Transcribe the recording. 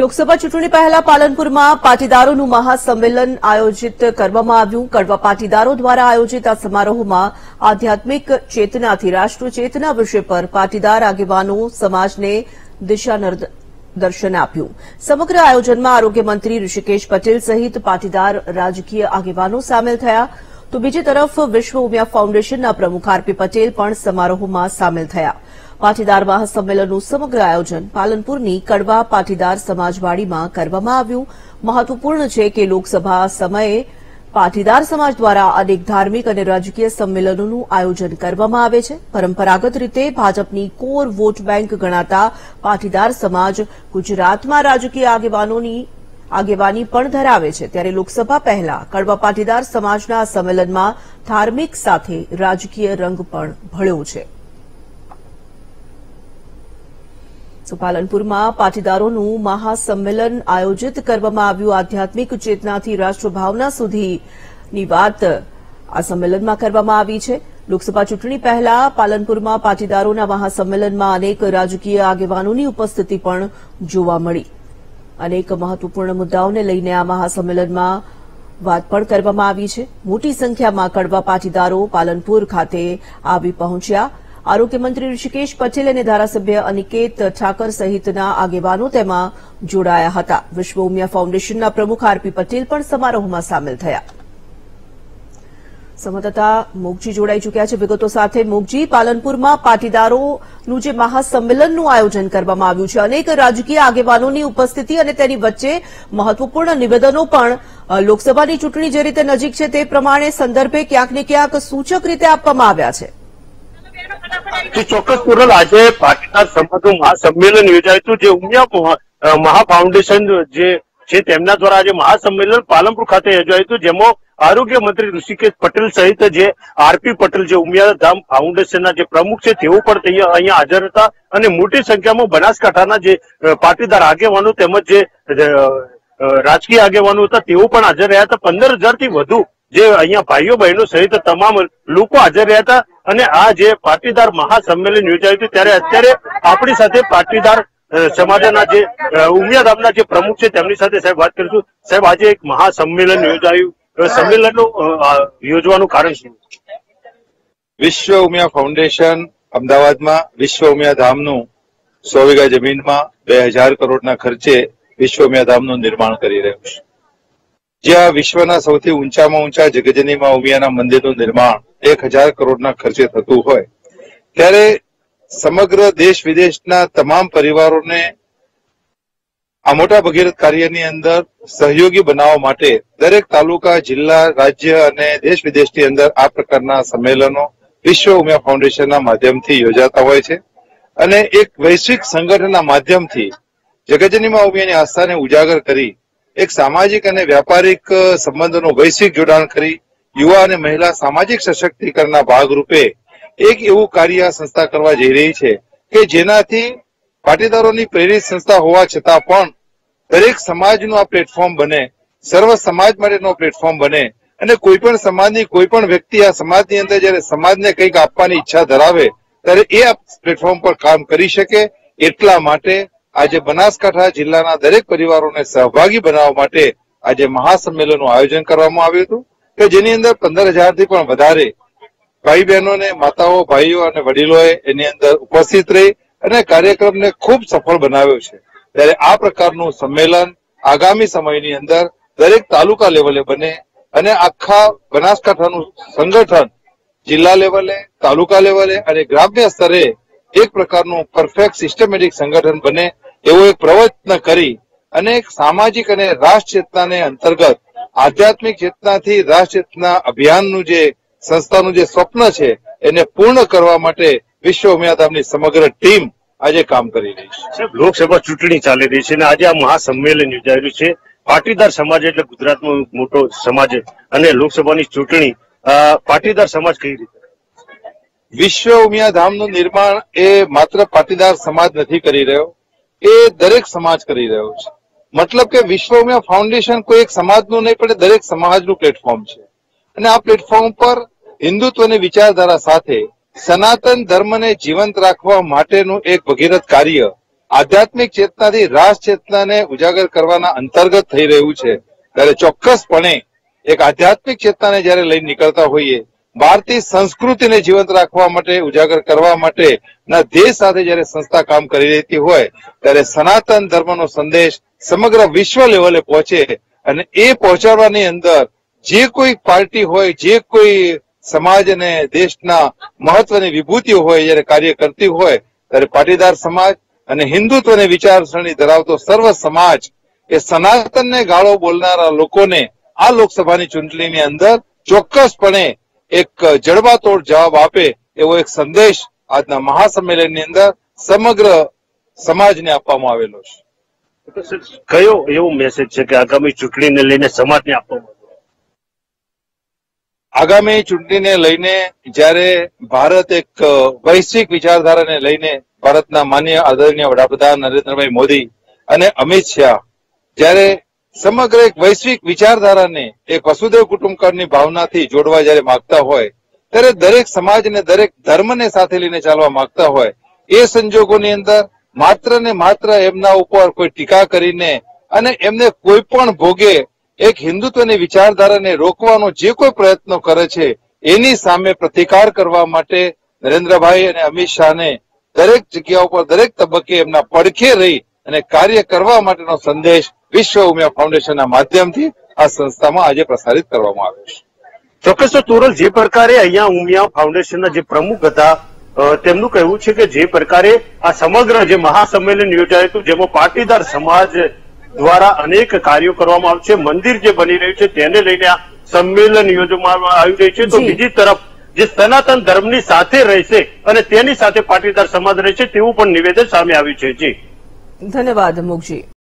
લોકસભા ચૂંટણી પહેલા પાલનપુરમાં પાટીદારોનું મહાસંમેલન આયોજિત કરવામાં આવ્યું। કડવા પાટીદારો દ્વારા આયોજિત આ સમારોહમાં આધ્યાત્મિક ચેતનાથી રાષ્ટ્ર ચેતના વિષય પર પાટીદાર આગેવાનો સમાજને દિશાદર્શન આપ્યું। સમગ્ર આયોજનમાં આરોગ્ય મંત્રી ઋષિકેશ પટેલ સહિત પાટીદાર રાજકીય આગેવાનો સામેલ થયા। તો બીજી તરફ વિશ્વ ઉમિયા ફાઉન્ડેશનના પ્રમુખ આરપી પટેલ પણ સમારોહમાં સામેલ થયા। પાટીદાર મહાસંમેલનનું સમગ્ર આયોજન પાલનપુરની કડવા પાટીદાર સમાજવાડીમાં કરવામાં આવ્યું। મહત્વપૂર્ણ છે કે લોકસભા સમયે પાટીદાર સમાજ દ્વારા અનેક ધાર્મિક અને રાજકીય સંમેલનોનું આયોજન કરવામાં આવે છે। પરંપરાગત રીતે ભાજપની કોર વોટ બેંક ગણાતા પાટીદાર સમાજ ગુજરાતમાં રાજકીય આગેવાની પણ ધરાવે છે। ત્યારે લોકસભા પહેલા કડવા પાટીદાર સમાજના સંમેલનમાં ધાર્મિક સાથે રાજકીય રંગ પણ ભળ્યો છે। પાલનપુરમાં પાટીદારોનું મહાસંમેલન આયોજિત કરવામાં આવ્યું। આધ્યાત્મિક ચેતનાથી રાષ્ટ્રભાવના સુધીની વાત આ સંમેલનમાં કરવામાં આવી છે। લોકસભા ચૂંટણી પહેલા પાલનપુરમાં પાટીદારોના મહાસંમેલનમાં અનેક રાજકીય આગેવાનોની ઉપસ્થિતિ પણ જોવા મળી। અનેક મહત્વપૂર્ણ મુદ્દાઓને લઈને આ મહાસંમેલનમાં વાત પણ કરવામાં આવી છે। મોટી સંખ્યામાં કડવા પાટીદારો પાલનપુર ખાતે આવી પહોંચ્યા। આરોગ્ય મંત્રી ઋષિકેશ પટેલ અને ધારાસભ્ય અનિકેત ઠાકર સહિતના આગેવાનો તેમાં જોડાયા હતા। વિશ્વ ઉમિયા ફાઉન્ડેશનના પ્રમુખ આરપી પટેલ પણ સમારોહમાં સામેલ થયા। સંવાદદાતા મોગજી જોડાઈ ચૂક્યા છે વિગતો સાથે। મોગજી, પાલનપુરમાં પાટીદારોનું જે મહાસંમેલનનું આયોજન કરવામાં આવ્યું છે, અનેક રાજકીય આગેવાનોની ઉપસ્થિતિ અને તેની વચ્ચે મહત્વપૂર્ણ નિવેદનો પણ લોકસભાની ચૂંટણી જે રીતે નજીક છે તે પ્રમાણે સંદર્ભે ક્યાંક ને ક્યાંક સૂચક રીતે આપવામાં આવ્યા છે। ચોક્કસ પૂરલ, આજે પાટીદાર સમાજનું મહાસંમેલન યોજાયું હતું, જે ઉમિયા મહાફાઉન્ડેશન જે છે તેમના દ્વારા આજે મહાસંમેલન પાલનપુર ખાતે યોજાયું હતું, જેમાં આરોગ્ય મંત્રી ઋષિકેશ પટેલ સહિત જે આરપી પટેલ જે ઉમિયા ધામ ફાઉન્ડેશનના જે પ્રમુખ છે તેઓ પણ અહીંયા હાજર હતા। અને મોટી સંખ્યામાં બનાસકાંઠાના જે પાટીદાર આગેવાનો તેમજ જે રાજકીય આગેવાનો હતા તેઓ પણ હાજર રહ્યા હતા। 15,000 થી વધુ જે અહીંયા ભાઈઓ બહેનો સહિત તમામ લોકો હાજર રહ્યા હતા। અને આ જે પાટીદાર મહાસંમેલન યોજાયું હતું ત્યારે અત્યારે આપણી સાથે પાટીદાર સમાજના જે ઉમિયા ધામના જે પ્રમુખ છે તેમની સાથે સાહેબ વાત કરીશું। સાહેબ, આજે એક મહાસંમેલન યોજાયું, સંમેલનનું યોજવાનું કારણ શું? વિશ્વ ઉમિયા ફાઉન્ડેશન અમદાવાદમાં વિશ્વ ઉમિયા ધામનું 100 વીઘા જમીનમાં 2000 કરોડના ખર્ચે વિશ્વ ઉમિયા ધામનું નિર્માણ કરી રહ્યું છે, જ્યાં વિશ્વના સૌથી ઊંચામાં ઊંચા જગજનીમાં ઉમિયાના મંદિરનું નિર્માણ 1000 કરોડના ખર્ચે થતું હોય, ત્યારે સમગ્ર દેશ વિદેશના તમામ પરિવારોને આ મોટા ભગીરથ કાર્યની અંદર સહયોગી બનાવવા માટે દરેક તાલુકા, જિલ્લા, રાજ્ય અને દેશ વિદેશની અંદર આ પ્રકારના સંમેલનો વિશ્વ ઉમિયા ફાઉન્ડેશનના માધ્યમથી યોજાતા હોય છે। અને એક વૈશ્વિક સંગઠનના માધ્યમથી જગજનીમાં ઉમિયાની આસ્થાને ઉજાગર કરી એક સામાજિક અને વ્યાપારિક સંબંધોનું વૈશ્વિક જોડાણ કરી યુવા અને મહિલા સામાજિક સશક્તિકરણના ભાગરૂપે એક એવું કાર્ય આ સંસ્થા કરવા જઈ રહી છે કે જેનાથી પાટીદારોની પ્રેરિત સંસ્થા હોવા છતાં પણ દરેક સમાજનું આ પ્લેટફોર્મ બને, સર્વ સમાજ માટેનો પ્લેટફોર્મ બને અને કોઈ પણ સમાજની કોઈ પણ વ્યક્તિ આ સમાજની અંદર જયારે સમાજને કંઈક આપવાની ઈચ્છા ધરાવે ત્યારે એ આ પ્લેટફોર્મ પર કામ કરી શકે। એટલા માટે આજે બનાસકાંઠા જિલ્લાના દરેક પરિવારોને સહભાગી બનાવવા માટે આજે મહાસંમેલનનું આયોજન કરવામાં આવ્યું હતું કે જેની અંદર 15,000 થી પણ વધારે ભાઈ બહેનોને, માતાઓ, ભાઈઓ અને વડીલોએ એની અંદર ઉપસ્થિત રહી અને કાર્યક્રમને ખૂબ સફળ બનાવ્યો છે। ત્યારે આ પ્રકારનું સંમેલન આગામી સમયની અંદર દરેક તાલુકા લેવલે બને અને આખા બનાસકાંઠાનું સંગઠન જિલ્લા લેવલે, તાલુકા લેવલે અને ગ્રામ્ય સ્તરે એક પ્રકારનું પરફેક્ટ સિસ્ટમેટિક સંગઠન બને એવો એક પ્રયત્ન કરી અને એક સામાજિક અને રાષ્ટ્ર ચેતનાને અંતર્ગત આધ્યાત્મિક ચેતનાથી રાષ્ટ્ર ચેતના અભિયાનનું જે સંસ્થાનું જે સ્વપ્ન છે એને પૂર્ણ કરવા માટે વિશ્વ ઉમિયા ધામની સમગ્ર ટીમ આજે કામ કરી રહી છે। લોકસભા ચૂંટણી ચાલી રહી છે અને આજે આ મહાસંમેલન યોજાયેલું છે। પાટીદાર સમાજ એટલે ગુજરાતનો મોટો સમાજ અને લોકસભાની ચૂંટણી પાટીદાર સમાજ કઈ રીતે? વિશ્વ ઉમિયા ધામનું નિર્માણ એ માત્ર પાટીદાર સમાજ નથી કરી રહ્યો, એ દરેક સમાજ કરી રહ્યો છે। મતલબ કે વિશ્વ ઉમિયા ફાઉન્ડેશન કોઈ એક સમાજનું નહીં પણ દરેક સમાજનું પ્લેટફોર્મ છે અને આ પ્લેટફોર્મ પર હિન્દુત્વની વિચારધારા સાથે સનાતન ધર્મને જીવંત રાખવા માટેનું એક ભગીરથ કાર્ય આધ્યાત્મિક ચેતનાથી રાષ્ટ્ર ચેતનાને ઉજાગર કરવાના અંતર્ગત થઈ રહ્યું છે, ત્યારે ચોક્કસપણે એક આધ્યાત્મિક ચેતનાને જયારે લઈને નીકળતા હોઈએ, ભારતીય સંસ્કૃતિને જીવંત રાખવા માટે, ઉજાગર કરવા માટે ના ધ્યેય સાથે જયારે સંસ્થા કામ કરી રહેતી હોય, ત્યારે સનાતન ધર્મનો સંદેશ સમગ્ર વિશ્વ લેવલે પહોંચે અને એ પહોંચાડવાની અંદર જે કોઈ પાર્ટી હોય, જે કોઈ સમાજ અને દેશના મહત્વની વિભૂતિઓ હોય, જયારે કાર્ય કરતી હોય, ત્યારે પાટીદાર સમાજ અને હિન્દુત્વની વિચારસરણી ધરાવતો સર્વ સમાજ એ સનાતનને ગાળો બોલનારા લોકોને આ લોકસભાની ચૂંટણીની અંદર ચોક્કસપણે એક જડબાતોડ જવાબ આપે એવો એક સંદેશ આજના મહાસંમેલનની અંદર સમગ્ર સમાજને આપવામાં આવેલો છે. કયો એવો મેસેજ છે કે આગામી ચૂંટણીને લઈને સમાજને આપવામાં? આગામી ચૂંટણીને લઈને જયારે ભારત એક વૈશ્વિક વિચારધારાને લઈને ભારતના માનનીય આદરણીય વડાપ્રધાન નરેન્દ્રભાઈ મોદી અને અમિત શાહ જયારે સમગ્ર એક વૈશ્વિક વિચારધારાને એક વસુદેવ કુટુંબકમની ભાવનાથી જોડવા જયારે માંગતા હોય, ત્યારે દરેક સમાજને, દરેક ધર્મને સાથે લઈને ચાલવા માંગતા હોય, એ સંજોગોની અંદર માત્ર ને માત્ર એમના ઉપર કોઈ ટીકા કરીને અને એમને કોઈ પણ ભોગે એક હિન્દુત્વની વિચારધારાને રોકવાનો જે કોઈ પ્રયત્નો કરે છે, એની સામે પ્રતિકાર કરવા માટે નરેન્દ્રભાઈ અને અમિત શાહને દરેક જગ્યા ઉપર, દરેક તબક્કે એમના પડખે રહી અને કાર્ય કરવા માટેનો સંદેશ વિશ્વ ઉમિયા ફાઉન્ડેશનના માધ્યમથી આ સંસ્થામાં આજે પ્રસારિત કરવામાં આવ્યો છે. ચોક્કસ. તો તોરલ, જે પ્રકારે અહીંયા ઉમિયા ફાઉન્ડેશનના જે પ્રમુખ હતા તેમનું કહેવું છે કે જે પ્રકારે આ સમગ્ર જે મહાસંમેલન યોજાયું હતું, જેમાં પાટીદાર સમાજ દ્વારા અનેક કાર્યો કરવામાં આવ્યું છે, મંદિર જે બની રહ્યું છે તેને લઈને આ સંમેલન યોજવામાં આવી રહ્યું છે, તો બીજી તરફ જે સનાતન ધર્મની સાથે રહેશે અને તેની સાથે પાટીદાર સમાજ રહેશે તેવું પણ નિવેદન સામે આવ્યું છે. જી ધન્યવાદ મુકજી.